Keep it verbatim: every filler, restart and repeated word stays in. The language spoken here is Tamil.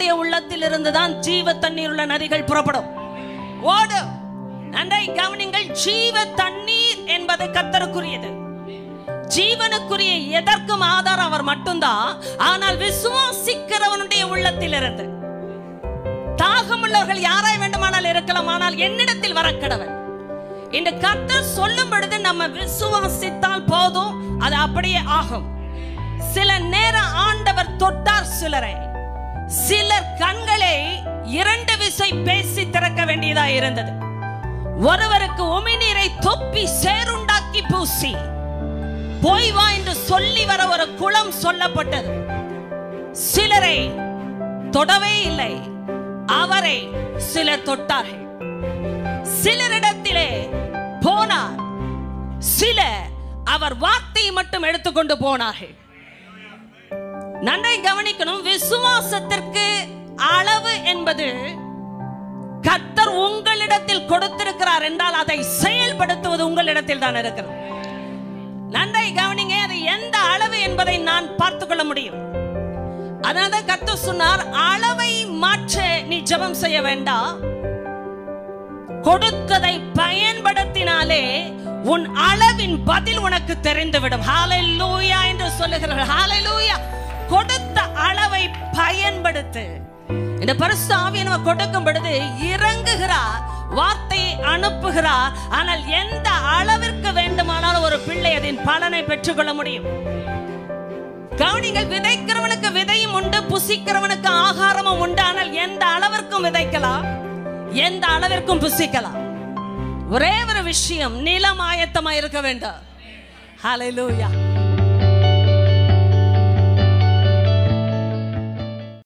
நம்முடைய உள்ளத்தில் இருந்துதான் ஜீவ தண்ணீர் உள்ள நதிகள் புறப்படும், ஓடும். நன்றை கவனிங்கள், ஜீவ தண்ணீர் என்பது கர்த்தருக்குரியது. ஜீவனுக்குரிய எதற்கும் ஆதாரம் அவர் மட்டும்தான். ஆனால் விசுவாசிக்கிறவனுடைய உள்ளத்தில் இருந்து தாகமுள்ளவர்கள் யாராய் வேண்டுமானால் இருக்கலாம், ஆனால் என்னிடத்தில் வர கடவன். இந்த கர்த்தர் சொல்லும் பொழுது நம்ம விசுவாசித்தால் போதும், அது அப்படியே ஆகும். சில நேரம் ஆண்டவர் தொட்டார் சிலரை, சிலர் கண்களை இரண்டு விசை பேசி திறக்க வேண்டியதா இருந்தது. ஒருவருக்கு உமிநீரை தொப்பி சேருண்டாக்கி பூசி போய் வா என்று சொல்லி வர ஒரு குளம் சொல்லப்பட்டது. சிலரை தொடவே இல்லை, அவரை சிலர் தொட்டார்கள். சிலரிடத்திலே போனார், சிலர் அவர் வார்த்தையை மட்டும் எடுத்துக்கொண்டு போனார்கள். நன்றை கவனிக்கணும், விசுவாசத்திற்கு அளவு என்பது கர்த்தர் உங்களிடத்தில் கொடுத்திருக்கிறார் என்றால் அதை செயல்படுத்துவது உங்களிடத்தில் தான் இருக்கிறது. நன்றை கவனிங்க, அது எந்த அளவு என்பதை நான் பார்த்துக் கொள்ள முடியும். அதனால கர்த்தர் சொன்னார், அளவை மாற்ற நீ ஜெபம் செய்ய வேண்டாம், கொடுத்ததை பயன்படுத்தினாலே உன் அளவின் பதில் உனக்கு தெரிந்துவிடும். ஹalleluya என்று சொல்லுகிறார். ஹalleluya. கொடுத்த அளவை பயன்படுத்து. இந்த பரிசுத்த ஆவியானவர் கொடுக்கும் பொழுது இறங்குகிறார், வார்த்தையை அனுப்புகிறார். ஆனால் எந்த அளவிற்கு வேண்டுமானாலும் ஒரு பிள்ளை அதன் பலனை பெற்றுக்கொள்ள முடியும். கவனிங்கள், விதைக்கிறவனுக்கு விதையும் உண்டு, புசிக்கிறவனுக்கு ஆகாரமும் உண்டு. ஆனால் எந்த அளவிற்கும் விதைக்கலாம், எந்த அளவிற்கும் புசிக்கலாம். ஒரே ஒரு விஷயம், நிலம் ஆயத்தமா இருக்க வேண்டும். ஹalleluya.